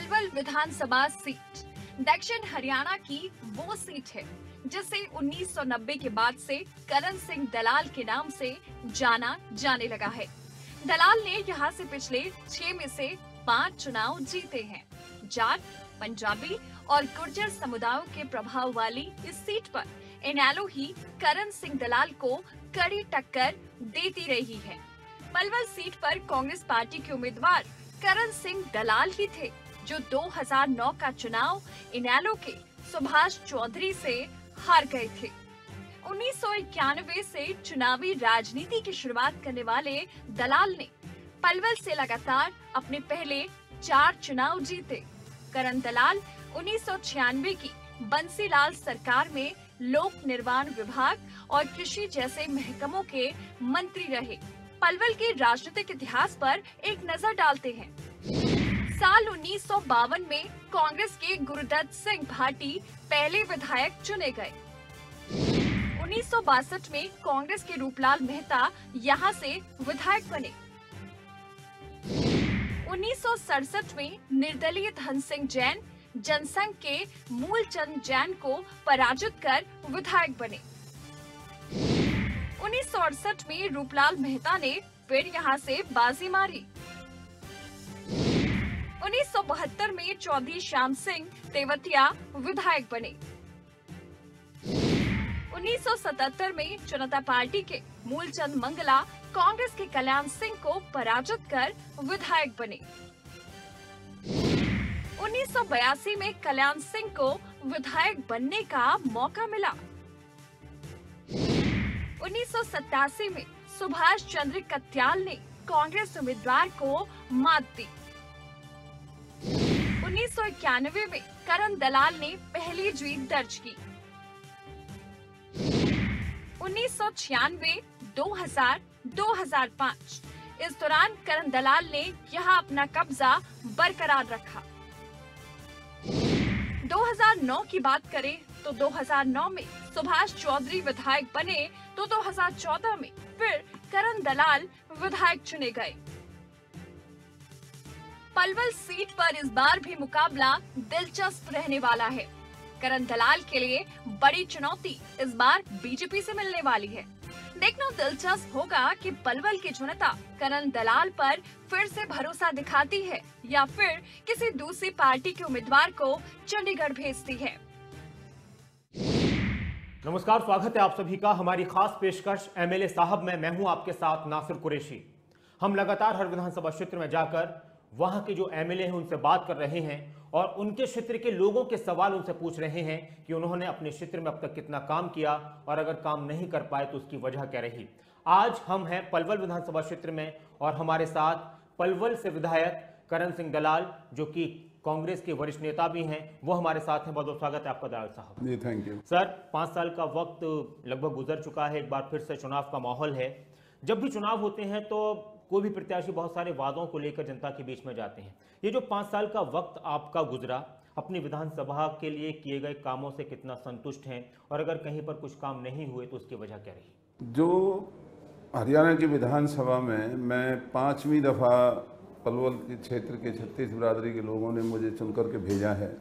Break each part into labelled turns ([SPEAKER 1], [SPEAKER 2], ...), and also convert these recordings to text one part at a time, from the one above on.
[SPEAKER 1] पलवल विधानसभा seat दक्षिण हरियाणा की वो सीट है जिसे 1990 के बाद से करण सिंह दलाल के नाम से जाना जाने लगा है। दलाल ने यहां से पिछले 6 में से 5 चुनाव जीते हैं। जाट, पंजाबी और गुर्जर समुदायों के प्रभाव वाली इस सीट पर इनेलो ही करण सिंह दलाल को कड़ी टक्कर देती रही है। पलवल सीट पर कांग्रेस पार्टी के उम्मीदवार करण सिंह दलाल ही थे, जो 2009 का चुनाव इनेलो के सुभाष चौधरी से हार गए थे। 1991 से चुनावी राजनीति की शुरुआत करने वाले दलाल ने पलवल से लगातार अपने पहले 4 चुनाव जीते। करण दलाल 1996 की बंसीलाल सरकार में लोक निर्माण विभाग और कृषि जैसे महकमों के मंत्री रहे। पलवल के राजनीतिक इतिहास पर एक नजर डालते हैं। साल 1952 में कांग्रेस के गुरुदत्त सिंह भाटी पहले विधायक चुने गए। 1962 में कांग्रेस के रूपलाल मेहता यहां से विधायक बने। 1967 में निर्दलीय धन सिंह जैन जनसंघ के मूलचंद जैन को पराजित कर विधायक बने। 1968 में रूपलाल मेहता ने फिर यहां से बाजी मारी। 1972 में चौधरी श्याम सिंह तेवतिया विधायक बने। 1977 में जनता पार्टी के मूलचंद मंगला कांग्रेस के कल्याण सिंह को पराजित कर विधायक बने। 1982 में कल्याण सिंह को विधायक बनने का मौका मिला। 1987 में सुभाष चंद्र कत्याल ने कांग्रेस उम्मीदवार को मात दी। 1991 में करण दलाल ने पहली जीत दर्ज की। 1996, 2000, 2005 इस दौरान करण दलाल ने यहां अपना कब्जा बरकरार रखा। 2009 की बात करें तो 2009 में सुभाष चौधरी विधायक बने तो 2014 में फिर करण दलाल विधायक चुने गए। पलवल सीट पर इस बार भी मुकाबला दिलचस्प रहने वाला है। करण दलाल के लिए बड़ी चुनौती इस बार बीजेपी से मिलने वाली है। देखना दिलचस्प होगा कि पलवल की जनता करण दलाल पर फिर से भरोसा दिखाती है या फिर किसी दूसरी पार्टी के उम्मीदवार को चंडीगढ़ भेजती है।
[SPEAKER 2] नमस्कार, स्वागत है आप सभी का हमारी खास पेशकश एमएलए साहब में। मैं हूं आपके साथ नासिर कुरैशी। हम लगातार हर विधानसभा क्षेत्र में जाकर वहां के जो एमएलए हैं उनसे बात कर रहे हैं और उनके क्षेत्र के लोगों के सवाल उनसे पूछ रहे हैं कि उन्होंने अपने क्षेत्र में अब तक कितना काम किया और अगर काम नहीं कर पाए तो उसकी वजह क्या रही। आज हम हैं पलवल विधानसभा क्षेत्र में और हमारे साथ पलवल से विधायक करण सिंह दलाल, जो कि कांग्रेस के वरिष्ठ नेता भी हैं, वो हमारे साथ हैं। बहुत बहुत स्वागत है आपका दलाल साहब।
[SPEAKER 3] जी, थैंक यू
[SPEAKER 2] सर। 5 साल का वक्त लगभग गुजर चुका है, एक बार फिर से चुनाव का माहौल है। जब भी चुनाव होते हैं तो कोई भी प्रत्याशी बहुत सारे वादों को लेकर जनता के बीच में जाते हैं। ये जो 5 साल का वक्त आपका गुजरा, अपनी विधानसभा के लिए किए गए कामों से कितना संतुष्ट हैं और अगर कहीं पर कुछ काम नहीं हुए तो उसकी वजह क्या रही?
[SPEAKER 3] जो हरियाणा की विधानसभा में मैं 5वीं दफ़ा पलवल के क्षेत्र के 36 बिरादरी के लोगों ने मुझे चुन करके भेजा है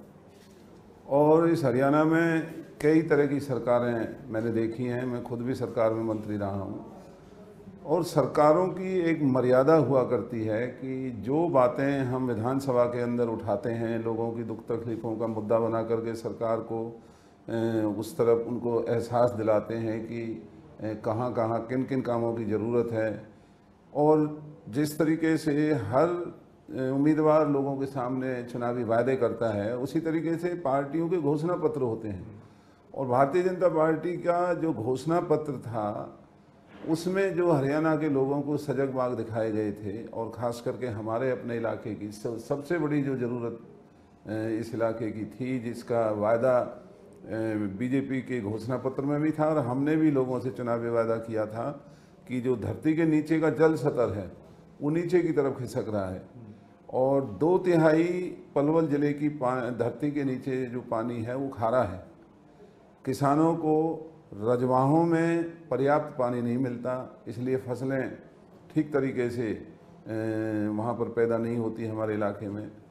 [SPEAKER 3] और इस हरियाणा में कई तरह की सरकारें मैंने देखी हैं। मैं खुद भी सरकार में मंत्री रहा हूँ और सरकारों की एक मर्यादा हुआ करती है कि जो बातें हम विधानसभा के अंदर उठाते हैं, लोगों की दुख तकलीफ़ों का मुद्दा बना करके सरकार को उस तरफ उनको एहसास दिलाते हैं कि कहाँ कहाँ किन किन कामों की ज़रूरत है और जिस तरीके से हर उम्मीदवार लोगों के सामने चुनावी वायदे करता है, उसी तरीके से पार्टियों के घोषणा पत्र होते हैं। और भारतीय जनता पार्टी का जो घोषणा पत्र था उसमें जो हरियाणा के लोगों को सजग बाग दिखाए गए थे और ख़ास करके हमारे अपने इलाके की सबसे बड़ी जो ज़रूरत इस इलाके की थी, जिसका वायदा बीजेपी के घोषणा पत्र में भी था और हमने भी लोगों से चुनावी वायदा किया था कि जो धरती के नीचे का जल स्तर है वो नीचे की तरफ खिसक रहा है और 2/3 पलवल ज़िले की धरती के नीचे जो पानी है वो खारा है। किसानों को रजवाहों में पर्याप्त पानी नहीं मिलता, इसलिए फसलें ठीक तरीके से वहाँ पर पैदा नहीं होती हमारे इलाके में।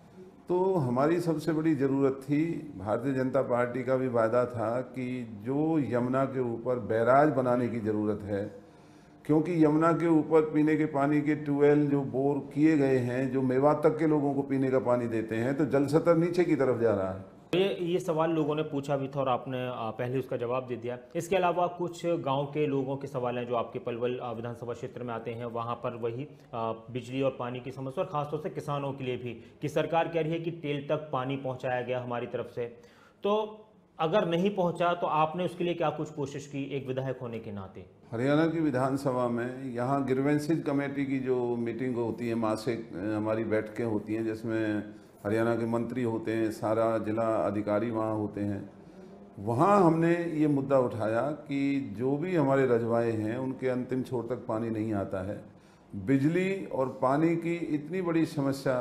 [SPEAKER 3] तो हमारी सबसे बड़ी ज़रूरत थी, भारतीय जनता पार्टी का भी वायदा था कि जो यमुना के ऊपर बैराज बनाने की ज़रूरत है, क्योंकि यमुना के ऊपर पीने के पानी के ट्यूबवेल जो बोर किए गए हैं, जो मेवात तक के लोगों को पीने का पानी देते हैं, तो जल स्तर नीचे की तरफ जा रहा है।
[SPEAKER 2] ये सवाल लोगों ने पूछा भी था और आपने पहले उसका जवाब दे दिया। इसके अलावा कुछ गांव के लोगों के सवाल हैं जो आपके पलवल विधानसभा क्षेत्र में आते हैं, वहां पर वही बिजली और पानी की समस्या और खासतौर से किसानों के लिए भी कि सरकार कह रही है कि टेल तक पानी पहुंचाया गया हमारी तरफ से, तो अगर नहीं पहुंचा तो आपने उसके लिए क्या कुछ कोशिश की एक विधायक होने के नाते?
[SPEAKER 3] हरियाणा की विधानसभा में यहाँ ग्रीवेंसेज कमेटी की जो मीटिंग होती है, मासिक हमारी बैठकें होती हैं, जिसमें हरियाणा के मंत्री होते हैं, सारा जिला अधिकारी वहाँ होते हैं। वहाँ हमने ये मुद्दा उठाया कि जो भी हमारे रजवाए हैं उनके अंतिम छोर तक पानी नहीं आता है। बिजली और पानी की इतनी बड़ी समस्या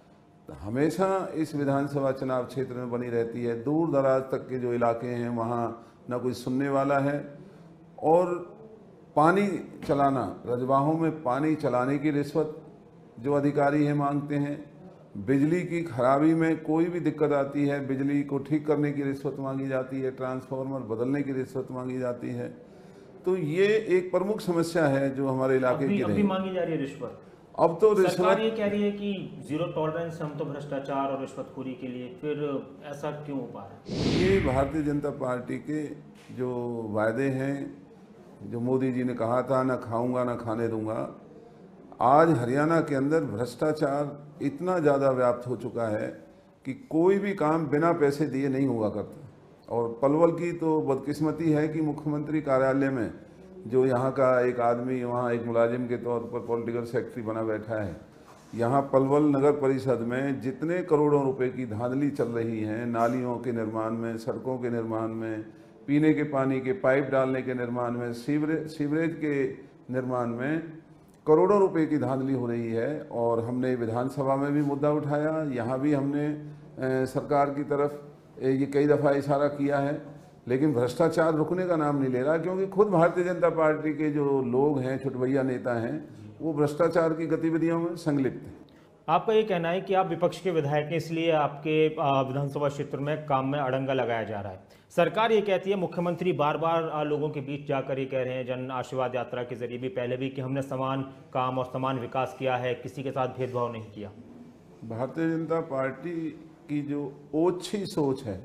[SPEAKER 3] हमेशा इस विधानसभा चुनाव क्षेत्र में बनी रहती है। दूर दराज तक के जो इलाके हैं वहाँ ना कोई सुनने वाला है, और पानी चलाना, रजवाहों में पानी चलाने की रिश्वत जो अधिकारी हैं मांगते हैं। बिजली की खराबी में कोई भी दिक्कत आती है, बिजली को ठीक करने की रिश्वत मांगी जाती है, ट्रांसफार्मर बदलने की रिश्वत मांगी जाती है। तो ये एक प्रमुख समस्या है जो हमारे इलाके की
[SPEAKER 2] अभी मांगी जा रही है रिश्वत।
[SPEAKER 3] अब तो
[SPEAKER 2] सरकार ये कह रही है कि जीरो टॉलरेंस हम तो भ्रष्टाचार और रिश्वतखोरी के लिए, फिर ऐसा क्यों हो पा रहा है?
[SPEAKER 3] ये भारतीय जनता पार्टी के जो वायदे हैं, जो मोदी जी ने कहा था, ना खाऊंगा ना खाने दूंगा, आज हरियाणा के अंदर भ्रष्टाचार इतना ज़्यादा व्याप्त हो चुका है कि कोई भी काम बिना पैसे दिए नहीं हुआ करता। और पलवल की तो बदकिस्मती है कि मुख्यमंत्री कार्यालय में जो यहाँ का एक आदमी वहाँ एक मुलाजिम के तौर पर पॉलिटिकल सेक्रेटरी बना बैठा है, यहाँ पलवल नगर परिषद में जितने करोड़ों रुपए की धांधली चल रही है, नालियों के निर्माण में, सड़कों के निर्माण में, पीने के पानी के पाइप डालने के निर्माण में, सीवरेज के निर्माण में करोड़ों रुपए की धांधली हो रही है। और हमने विधानसभा में भी मुद्दा उठाया, यहाँ भी हमने सरकार की तरफ ये कई दफ़ा इशारा किया है, लेकिन भ्रष्टाचार रुकने का नाम नहीं ले रहा, क्योंकि खुद भारतीय जनता पार्टी के जो लोग हैं, छुटभैया नेता हैं, वो भ्रष्टाचार की गतिविधियों में संलिप्त हैं।
[SPEAKER 2] आपका ये कहना है कि आप विपक्ष के विधायक हैं, इसलिए आपके विधानसभा क्षेत्र में काम में अड़ंगा लगाया जा रहा है। सरकार ये कहती है, मुख्यमंत्री बार बार लोगों के बीच जाकर ये कह रहे हैं, जन आशीर्वाद यात्रा के जरिए भी, पहले भी, कि हमने समान काम और समान विकास किया है, किसी के साथ भेदभाव नहीं किया।
[SPEAKER 3] भारतीय जनता पार्टी की जो ओछी सोच है,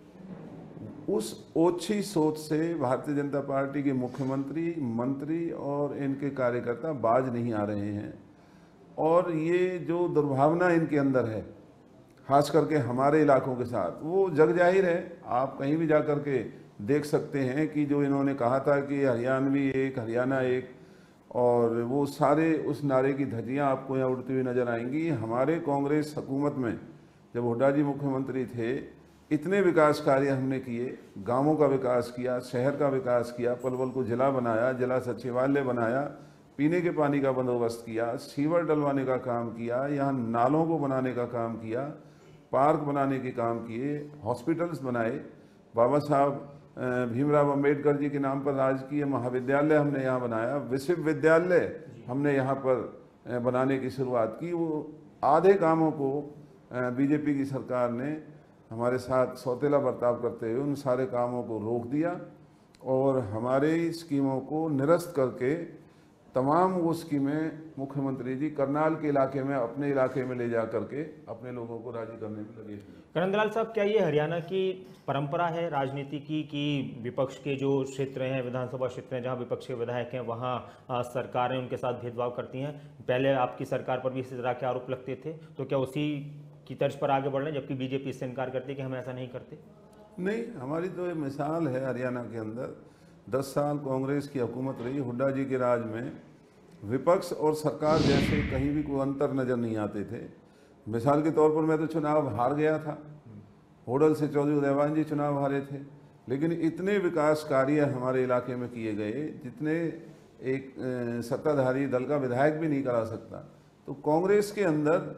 [SPEAKER 3] उस ओछी सोच से भारतीय जनता पार्टी के मुख्यमंत्री, मंत्री और इनके कार्यकर्ता बाज नहीं आ रहे हैं। और ये जो दुर्भावना इनके अंदर है, खास करके हमारे इलाकों के साथ, वो जग जाहिर है। आप कहीं भी जाकर के देख सकते हैं कि जो इन्होंने कहा था कि हरियाणवी एक, हरियाणा एक, और वो सारे उस नारे की धज्जियाँ आपको यहाँ उड़ती हुई नजर आएंगी। हमारे कांग्रेस हुकूमत में जब हुड्डा जी मुख्यमंत्री थे, इतने विकास कार्य हमने किए, गांवों का विकास किया, शहर का विकास किया, पलवल को जिला बनाया, जिला सचिवालय बनाया, पीने के पानी का बंदोबस्त किया, सीवर डलवाने का काम किया, यहाँ नालों को बनाने का काम किया, पार्क बनाने के काम किए, हॉस्पिटल्स बनाए, बाबा साहब भीमराव अंबेडकर जी के नाम पर राजकीय महाविद्यालय हमने यहाँ बनाया, विश्वविद्यालय हमने यहाँ पर बनाने की शुरुआत की। वो आधे कामों को बीजेपी की सरकार ने हमारे साथ सौतेला बर्ताव करते हुए उन सारे कामों को रोक दिया और हमारे स्कीमों को निरस्त करके तमाम वो स्कीमें मुख्यमंत्री जी करनाल के इलाके में, अपने इलाके में ले जा करके अपने लोगों को राजी करने में लगे।
[SPEAKER 2] करण दलाल साहब, क्या ये हरियाणा की परंपरा है राजनीति की कि विपक्ष के जो क्षेत्र हैं, विधानसभा क्षेत्र हैं जहां विपक्ष के विधायक हैं, वहां सरकारें उनके साथ भेदभाव करती हैं? पहले आपकी सरकार पर भी इसी तरह के आरोप लगते थे, तो क्या उसी की तर्ज पर आगे बढ़ रहे हैं, जबकि बीजेपी इससे इनकार करती है कि हम ऐसा नहीं करते?
[SPEAKER 3] नहीं, हमारी तो ये मिसाल है हरियाणा के अंदर। 10 साल कांग्रेस की हुकूमत रही, हुड्डा जी के राज में विपक्ष और सरकार जैसे कहीं भी कोई अंतर नज़र नहीं आते थे। मिसाल के तौर पर मैं तो चुनाव हार गया था, होडल से चौधरी उदयवान जी चुनाव हारे थे, लेकिन इतने विकास कार्य हमारे इलाके में किए गए जितने एक सत्ताधारी दल का विधायक भी नहीं करा सकता। तो कांग्रेस के अंदर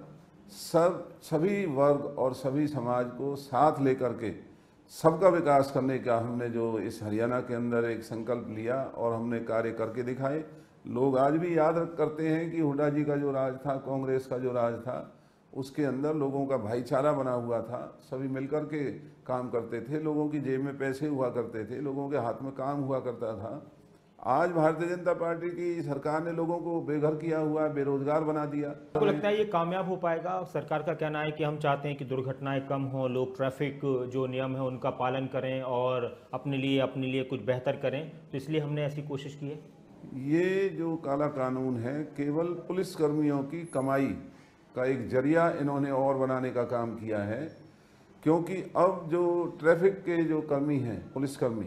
[SPEAKER 3] सभी वर्ग और सभी समाज को साथ लेकर के सबका विकास करने का हमने जो इस हरियाणा के अंदर एक संकल्प लिया और हमने कार्य करके दिखाए। लोग आज भी याद करते हैं कि हुड्डा जी का जो राज था, कांग्रेस का जो राज था, उसके अंदर लोगों का भाईचारा बना हुआ था, सभी मिलकर के काम करते थे, लोगों की जेब में पैसे हुआ करते थे, लोगों के हाथ में काम हुआ करता था। आज भारतीय जनता पार्टी की सरकार ने लोगों को बेघर किया हुआ है, बेरोजगार बना दिया।
[SPEAKER 2] आपको लगता है ये कामयाब हो पाएगा? सरकार का कहना है कि हम चाहते हैं कि दुर्घटनाएं कम हो, लोग ट्रैफिक जो नियम है उनका पालन करें और अपने लिए कुछ बेहतर करें, तो इसलिए हमने ऐसी कोशिश की है।
[SPEAKER 3] ये जो काला कानून है केवल पुलिस कर्मियों की कमाई का एक जरिया इन्होंने और बनाने का काम किया है, क्योंकि अब जो ट्रैफिक के जो कर्मी हैं, पुलिसकर्मी,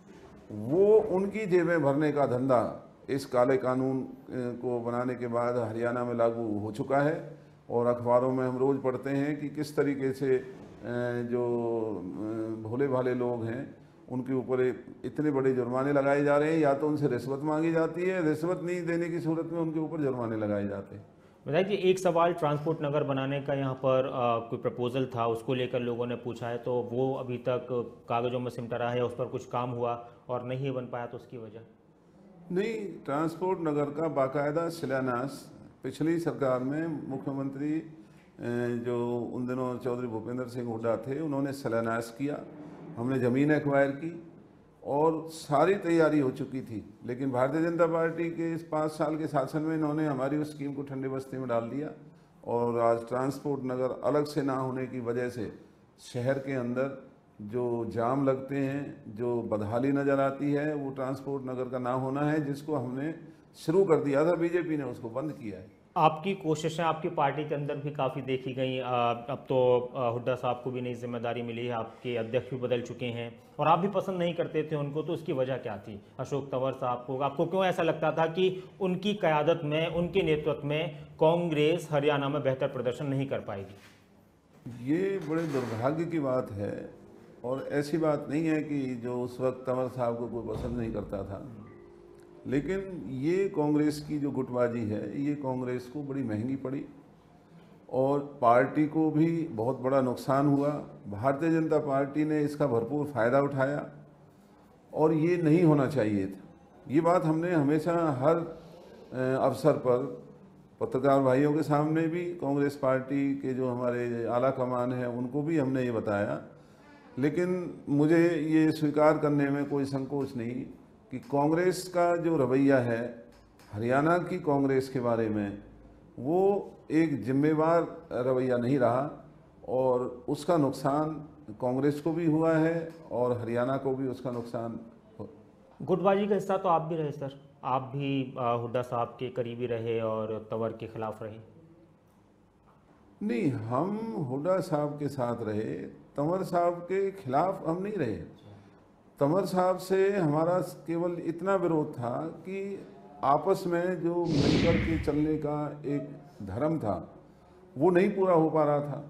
[SPEAKER 3] वो उनकी जेबें भरने का धंधा इस काले कानून को बनाने के बाद हरियाणा में लागू हो चुका है। और अखबारों में हम रोज़ पढ़ते हैं कि किस तरीके से जो भोले भाले लोग हैं उनके ऊपर इतने बड़े जुर्माने लगाए जा रहे हैं, या तो उनसे रिश्वत मांगी जाती है, रिश्वत नहीं देने की सूरत में उनके ऊपर जुर्माने लगाए जाते हैं।
[SPEAKER 2] बताइए कि एक सवाल ट्रांसपोर्ट नगर बनाने का यहाँ पर कोई प्रपोजल था, उसको लेकर लोगों ने पूछा है, तो वो अभी तक कागजों में सिमटा रहा है, उस पर कुछ काम हुआ और नहीं बन पाया, तो उसकी वजह?
[SPEAKER 3] नहीं, ट्रांसपोर्ट नगर का बाकायदा शिलान्यास पिछली सरकार में मुख्यमंत्री जो उन दिनों चौधरी भूपेंद्र सिंह हुड्डा थे, उन्होंने शिलान्यास किया, हमने ज़मीन एक्वायर की और सारी तैयारी हो चुकी थी। लेकिन भारतीय जनता पार्टी के इस 5 साल के शासन में इन्होंने हमारी उस स्कीम को ठंडे बस्ते में डाल दिया और आज ट्रांसपोर्ट नगर अलग से ना होने की वजह से शहर के अंदर जो जाम लगते हैं, जो बदहाली नज़र आती है, वो ट्रांसपोर्ट नगर का ना होना है, जिसको हमने शुरू कर दिया था, बीजेपी ने उसको बंद किया है।
[SPEAKER 2] आपकी कोशिशें आपकी पार्टी के अंदर भी काफ़ी देखी गई। अब तो हुड्डा साहब को भी नई जिम्मेदारी मिली है, आपके अध्यक्ष भी बदल चुके हैं और आप भी पसंद नहीं करते थे उनको, तो उसकी वजह क्या थी? अशोक तंवर साहब को आपको क्यों ऐसा लगता था कि उनकी क़यादत में, उनके नेतृत्व में कांग्रेस हरियाणा में बेहतर प्रदर्शन नहीं कर पाएगी?
[SPEAKER 3] ये बड़े दुर्भाग्य की बात है और ऐसी बात नहीं है कि जो उस वक्त तंवर साहब को कोई पसंद नहीं करता था, लेकिन ये कांग्रेस की जो गुटबाजी है ये कांग्रेस को बड़ी महंगी पड़ी और पार्टी को भी बहुत बड़ा नुकसान हुआ। भारतीय जनता पार्टी ने इसका भरपूर फ़ायदा उठाया और ये नहीं होना चाहिए था। ये बात हमने हमेशा हर अवसर पर पत्रकार भाइयों के सामने भी, कांग्रेस पार्टी के जो हमारे आला कमान है उनको भी हमने ये बताया, लेकिन मुझे ये स्वीकार करने में कोई संकोच नहीं कि कांग्रेस का जो रवैया है हरियाणा की कांग्रेस के बारे में, वो एक जिम्मेवार रवैया नहीं रहा और उसका नुकसान कांग्रेस को भी हुआ है और हरियाणा को भी उसका नुकसान।
[SPEAKER 2] गुटबाजी का हिस्सा तो आप भी रहे सर, आप भी हुड्डा साहब के करीबी रहे और तंवर के खिलाफ रहे।
[SPEAKER 3] नहीं, हम हुड्डा साहब के साथ रहे, तंवर साहब के खिलाफ हम नहीं रहे। तंवर साहब से हमारा केवल इतना विरोध था कि आपस में जो मिलकर के चलने का एक धर्म था वो नहीं पूरा हो पा रहा था।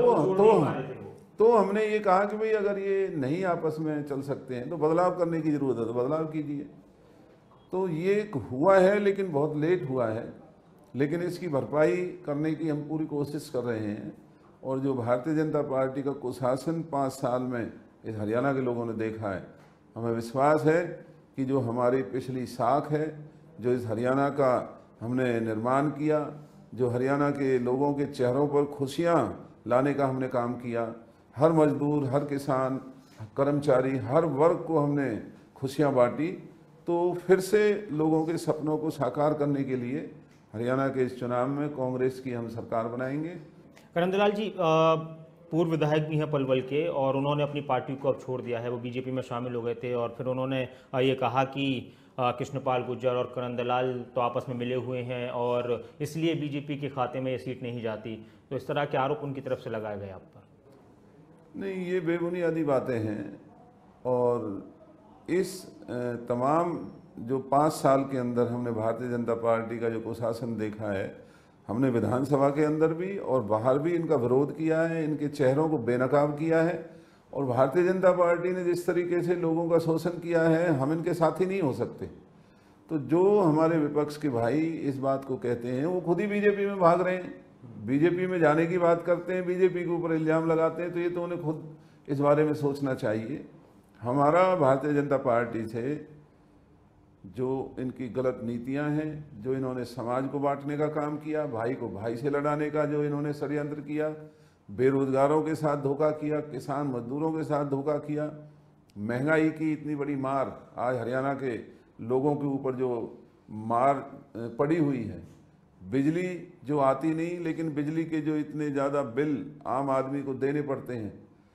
[SPEAKER 3] तो हमने ये कहा कि भाई अगर ये नहीं आपस में चल सकते हैं तो बदलाव करने की ज़रूरत है, तो बदलाव कीजिए। तो ये हुआ है, लेकिन बहुत लेट हुआ है, लेकिन इसकी भरपाई करने की हम पूरी कोशिश कर रहे हैं। और जो भारतीय जनता पार्टी का कुशासन 5 साल में इस हरियाणा के लोगों ने देखा है, हमें विश्वास है कि जो हमारी पिछली साख है, जो इस हरियाणा का हमने निर्माण किया, जो हरियाणा के लोगों के चेहरों पर खुशियां लाने का हमने काम किया, हर मजदूर, हर किसान, कर्मचारी, हर वर्ग को हमने खुशियां बांटी, तो फिर से लोगों के सपनों को साकार करने के लिए हरियाणा के इस चुनाव में कांग्रेस की हम सरकार बनाएंगे।
[SPEAKER 2] करण दलाल जी पूर्व विधायक भी हैं पलवल के और उन्होंने अपनी पार्टी को अब छोड़ दिया है, वो बीजेपी में शामिल हो गए थे और फिर उन्होंने ये कहा कि कृष्णपाल गुर्जर और करण दलाल तो आपस में मिले हुए हैं और इसलिए बीजेपी के खाते में ये सीट नहीं जाती, तो इस तरह के आरोप उनकी तरफ से लगाए गए आप पर।
[SPEAKER 3] नहीं, ये बेबुनियादी बातें हैं और इस तमाम जो 5 साल के अंदर हमने भारतीय जनता पार्टी का जो कुशासन देखा है, हमने विधानसभा के अंदर भी और बाहर भी इनका विरोध किया है, इनके चेहरों को बेनकाब किया है और भारतीय जनता पार्टी ने जिस तरीके से लोगों का शोषण किया है, हम इनके साथी नहीं हो सकते। तो जो हमारे विपक्ष के भाई इस बात को कहते हैं वो खुद ही बीजेपी में भाग रहे हैं, बीजेपी में जाने की बात करते हैं, बीजेपी के ऊपर इल्ज़ाम लगाते हैं, तो ये तो उन्हें खुद इस बारे में सोचना चाहिए। हमारा भारतीय जनता पार्टी से जो इनकी गलत नीतियां हैं, जो इन्होंने समाज को बांटने का काम किया, भाई को भाई से लड़ाने का जो इन्होंने षड्यंत्र किया, बेरोजगारों के साथ धोखा किया, किसान मजदूरों के साथ धोखा किया, महंगाई की इतनी बड़ी मार आज हरियाणा के लोगों के ऊपर जो मार पड़ी हुई है, बिजली जो आती नहीं, लेकिन बिजली के जो इतने ज़्यादा बिल आम आदमी को देने पड़ते हैं,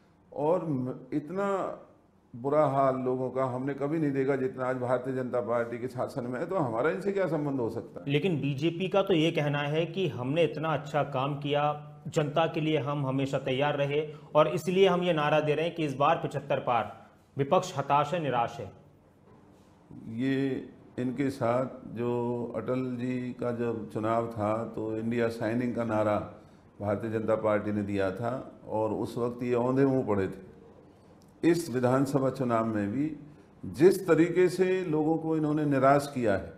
[SPEAKER 3] और इतना बुरा हाल लोगों का हमने कभी नहीं देखा जितना आज भारतीय जनता पार्टी के शासन में है। तो हमारा इनसे क्या संबंध हो सकता है?
[SPEAKER 2] लेकिन बीजेपी का तो ये कहना है कि हमने इतना अच्छा काम किया, जनता के लिए हम हमेशा तैयार रहे, और इसलिए हम ये नारा दे रहे हैं कि इस बार 75 पार। विपक्ष हताश है, निराश है।
[SPEAKER 3] ये इनके साथ जो अटल जी का जब चुनाव था तो इंडिया शाइनिंग का नारा भारतीय जनता पार्टी ने दिया था, और उस वक्त ये औंधे मुंह पड़े थे। इस विधानसभा चुनाव में भी जिस तरीके से लोगों को इन्होंने निराश किया है,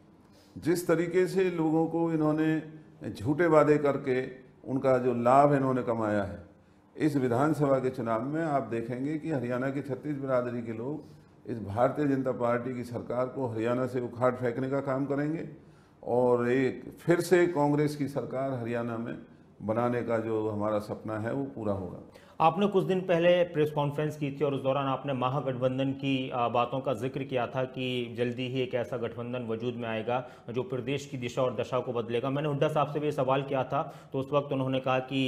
[SPEAKER 3] जिस तरीके से लोगों को इन्होंने झूठे वादे करके उनका जो लाभ इन्होंने कमाया है, इस विधानसभा के चुनाव में आप देखेंगे कि हरियाणा की 36 बिरादरी के लोग इस भारतीय जनता पार्टी की सरकार को हरियाणा से उखाड़ फेंकने का काम करेंगे, और एक फिर से कांग्रेस की सरकार हरियाणा में बनाने का जो हमारा सपना है वो पूरा होगा।
[SPEAKER 2] आपने कुछ दिन पहले प्रेस कॉन्फ्रेंस की थी और उस दौरान आपने महागठबंधन की बातों का जिक्र किया था कि जल्दी ही एक ऐसा गठबंधन वजूद में आएगा जो प्रदेश की दिशा और दशा को बदलेगा। मैंने हुड्डा साहब से भी सवाल किया था तो उस वक्त उन्होंने कहा कि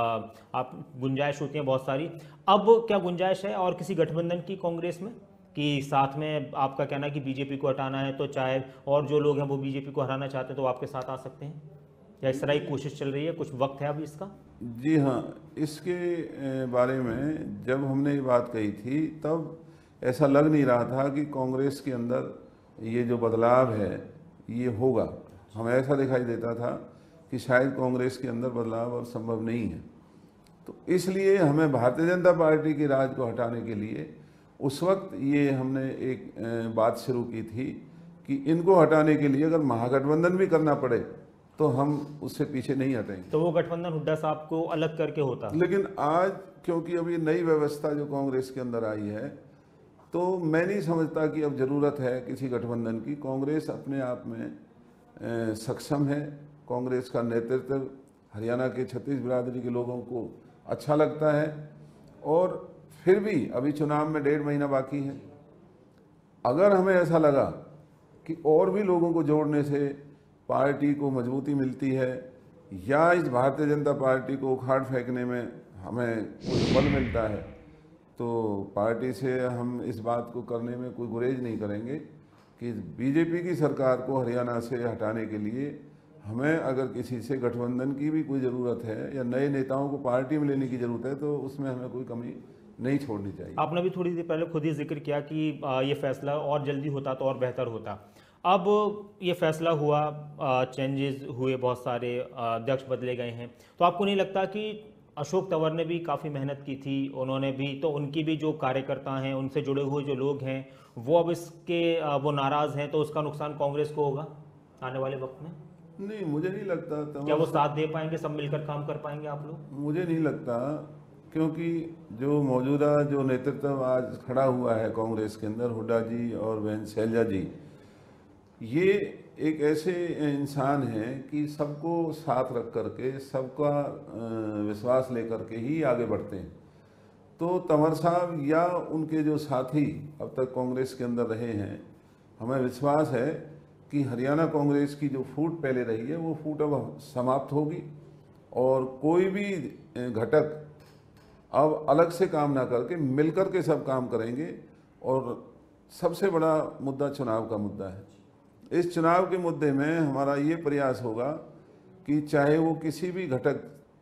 [SPEAKER 2] आप गुंजाइश होती है बहुत सारी। अब क्या गुंजाइश है और किसी गठबंधन की कांग्रेस में, कि साथ में आपका कहना है कि बीजेपी को हटाना है तो चाहे और जो लोग हैं वो बीजेपी को हराना चाहते हैं तो आपके साथ आ सकते हैं, या इस तरह की कोशिश चल रही है? कुछ वक्त है अभी इसका?
[SPEAKER 3] जी हाँ, इसके बारे में जब हमने ये बात कही थी तब ऐसा लग नहीं रहा था कि कांग्रेस के अंदर ये जो बदलाव है ये होगा। हमें ऐसा दिखाई देता था कि शायद कांग्रेस के अंदर बदलाव अब संभव नहीं है। तो इसलिए हमें भारतीय जनता पार्टी के राज को हटाने के लिए उस वक्त ये हमने एक बात शुरू की थी कि इनको हटाने के लिए अगर महागठबंधन भी करना पड़े तो हम उससे पीछे नहीं हटेंगे।
[SPEAKER 2] तो वो गठबंधन हुड्डा साहब को अलग करके होता।
[SPEAKER 3] लेकिन आज क्योंकि अभी नई व्यवस्था जो कांग्रेस के अंदर आई है तो मैं नहीं समझता कि अब ज़रूरत है किसी गठबंधन की। कांग्रेस अपने आप में सक्षम है। कांग्रेस का नेतृत्व हरियाणा के 36 बिरादरी के लोगों को अच्छा लगता है, और फिर भी अभी चुनाव में 1.5 महीना बाकी है। अगर हमें ऐसा लगा कि और भी लोगों को जोड़ने से पार्टी को मजबूती मिलती है या इस भारतीय जनता पार्टी को उखाड़ फेंकने में हमें कुछ बल मिलता है, तो पार्टी से हम इस बात को करने में कोई गुरेज नहीं करेंगे कि बीजेपी की सरकार को हरियाणा से हटाने के लिए हमें अगर किसी से गठबंधन की भी कोई ज़रूरत है या नए नेताओं को पार्टी में लेने की ज़रूरत है तो उसमें हमें कोई कमी नहीं छोड़नी चाहिए।
[SPEAKER 2] आपने भी थोड़ी देर पहले खुद ही जिक्र किया कि ये फैसला और जल्दी होता तो और बेहतर होता। अब ये फैसला हुआ, चेंजेस हुए, बहुत सारे अध्यक्ष बदले गए हैं, तो आपको नहीं लगता कि अशोक तंवर ने भी काफ़ी मेहनत की थी, उन्होंने भी तो उनकी भी जो कार्यकर्ता हैं उनसे जुड़े हुए जो लोग हैं वो अब इसके वो नाराज़ हैं, तो उसका नुकसान कांग्रेस को होगा आने वाले वक्त में?
[SPEAKER 3] नहीं, मुझे नहीं लगता।
[SPEAKER 2] क्या वो साथ दे पाएंगे, सब मिलकर काम कर पाएंगे आप लोग?
[SPEAKER 3] मुझे नहीं लगता, क्योंकि जो मौजूदा जो नेतृत्व आज खड़ा हुआ है कांग्रेस के अंदर, हुड्डा जी और बहन शैलजा जी, ये एक ऐसे इंसान हैं कि सबको साथ रख करके, सबका विश्वास लेकर के ही आगे बढ़ते हैं। तो तंवर साहब या उनके जो साथी अब तक कांग्रेस के अंदर रहे हैं, हमें विश्वास है कि हरियाणा कांग्रेस की जो फूट पहले रही है वो फूट अब समाप्त होगी, और कोई भी घटक अब अलग से काम ना करके मिलकर के सब काम करेंगे। और सबसे बड़ा मुद्दा चुनाव का मुद्दा है। इस चुनाव के मुद्दे में हमारा ये प्रयास होगा कि चाहे वो किसी भी घटक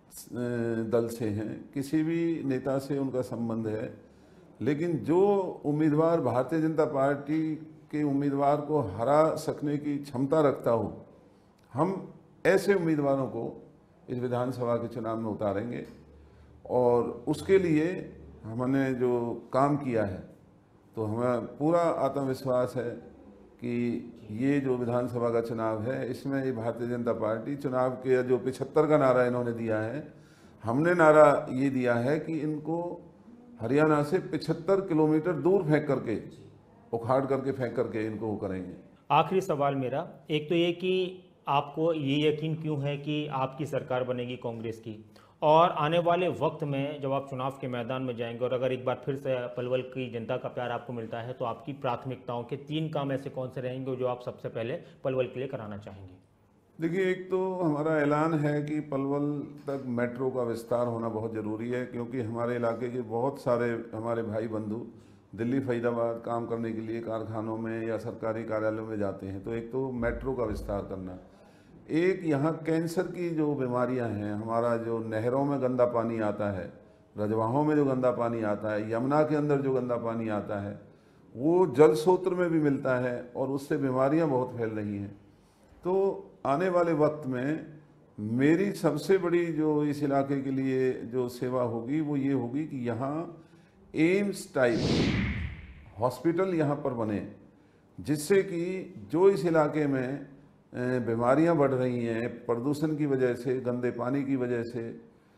[SPEAKER 3] दल से हैं, किसी भी नेता से उनका संबंध है, लेकिन जो उम्मीदवार भारतीय जनता पार्टी के उम्मीदवार को हरा सकने की क्षमता रखता हो, हम ऐसे उम्मीदवारों को इस विधानसभा के चुनाव में उतारेंगे। और उसके लिए हमने जो काम किया है तो हमें पूरा आत्मविश्वास है कि ये जो विधानसभा का चुनाव है इसमें ये भारतीय जनता पार्टी चुनाव के जो 75 का नारा इन्होंने दिया है, हमने नारा ये दिया है कि इनको हरियाणा से 75 किलोमीटर दूर फेंक करके, उखाड़ करके फेंक करके इनको वो करेंगे।
[SPEAKER 2] आखिरी सवाल मेरा, एक तो ये कि आपको ये यकीन क्यों है कि आपकी सरकार बनेगी कांग्रेस की, और आने वाले वक्त में जब आप चुनाव के मैदान में जाएंगे और अगर एक बार फिर से पलवल की जनता का प्यार आपको मिलता है तो आपकी प्राथमिकताओं के 3 काम ऐसे कौन से रहेंगे जो आप सबसे पहले पलवल के लिए कराना चाहेंगे?
[SPEAKER 3] देखिए, एक तो हमारा ऐलान है कि पलवल तक मेट्रो का विस्तार होना बहुत ज़रूरी है, क्योंकि हमारे इलाके के बहुत सारे हमारे भाई बंधु दिल्ली फरीदाबाद काम करने के लिए कारखानों में या सरकारी कार्यालयों में जाते हैं। तो एक तो मेट्रो का विस्तार करना, एक यहाँ कैंसर की जो बीमारियाँ हैं, हमारा जो नहरों में गंदा पानी आता है, रजवाहों में जो गंदा पानी आता है, यमुना के अंदर जो गंदा पानी आता है, वो जल स्रोत में भी मिलता है और उससे बीमारियाँ बहुत फैल रही हैं। तो आने वाले वक्त में मेरी सबसे बड़ी जो इस इलाके के लिए जो सेवा होगी वो ये होगी कि यहाँ एम्स टाइप हॉस्पिटल यहाँ पर बने, जिससे कि जो इस इलाके में बीमारियाँ बढ़ रही हैं प्रदूषण की वजह से, गंदे पानी की वजह से,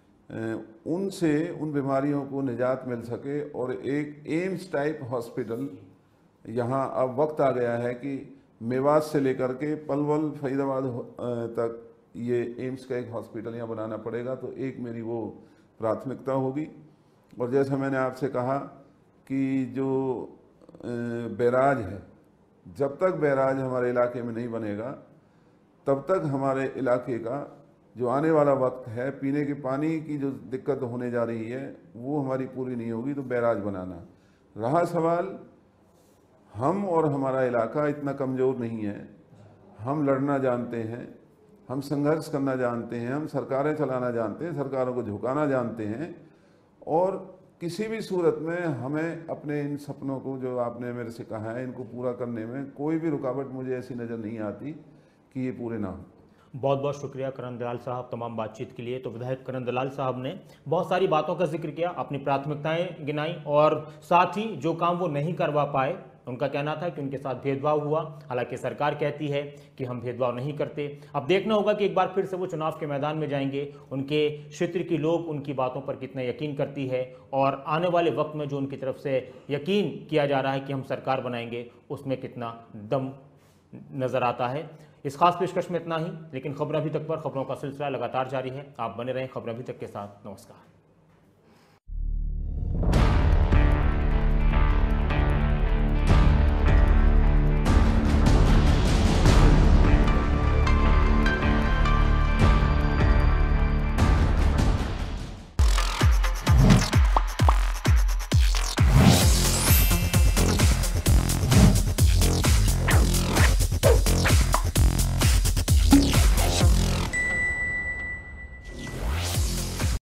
[SPEAKER 3] उनसे उन बीमारियों को निजात मिल सके। और एक एम्स टाइप हॉस्पिटल यहाँ अब वक्त आ गया है कि मेवात से लेकर के पलवल फरीदाबाद तक ये एम्स का एक हॉस्पिटल यहाँ बनाना पड़ेगा। तो एक मेरी वो प्राथमिकता होगी। और जैसा मैंने आपसे कहा कि जो बैराज है, जब तक बैराज हमारे इलाके में नहीं बनेगा तब तक हमारे इलाके का जो आने वाला वक्त है, पीने के पानी की जो दिक्कत होने जा रही है वो हमारी पूरी नहीं होगी। तो बैराज बनाना रहा सवाल, हम और हमारा इलाका इतना कमज़ोर नहीं है। हम लड़ना जानते हैं, हम संघर्ष करना जानते हैं, हम सरकारें चलाना जानते हैं, सरकारों को झुकाना जानते हैं। और किसी भी सूरत में हमें अपने इन सपनों को, जो आपने मेरे से कहा है, इनको पूरा करने में कोई भी रुकावट मुझे ऐसी नज़र नहीं आती कि ये पूरे ना हो।
[SPEAKER 2] बहुत बहुत शुक्रिया करण दलाल साहब तमाम बातचीत के लिए। तो विधायक करण दलाल साहब ने बहुत सारी बातों का जिक्र किया, अपनी प्राथमिकताएं गिनाई और साथ ही जो काम वो नहीं करवा पाए, उनका कहना था कि उनके साथ भेदभाव हुआ। हालांकि सरकार कहती है कि हम भेदभाव नहीं करते। अब देखना होगा कि एक बार फिर से वो चुनाव के मैदान में जाएंगे, उनके क्षेत्र के लोग उनकी बातों पर कितना यकीन करती है और आने वाले वक्त में जो उनकी तरफ से यकीन किया जा रहा है कि हम सरकार बनाएंगे, उसमें कितना दम नजर आता है। इस खास पेशकश में इतना ही, लेकिन खबर अभी तक पर खबरों का सिलसिला लगातार जारी है। आप बने रहें खबर अभी तक के साथ। नमस्कार।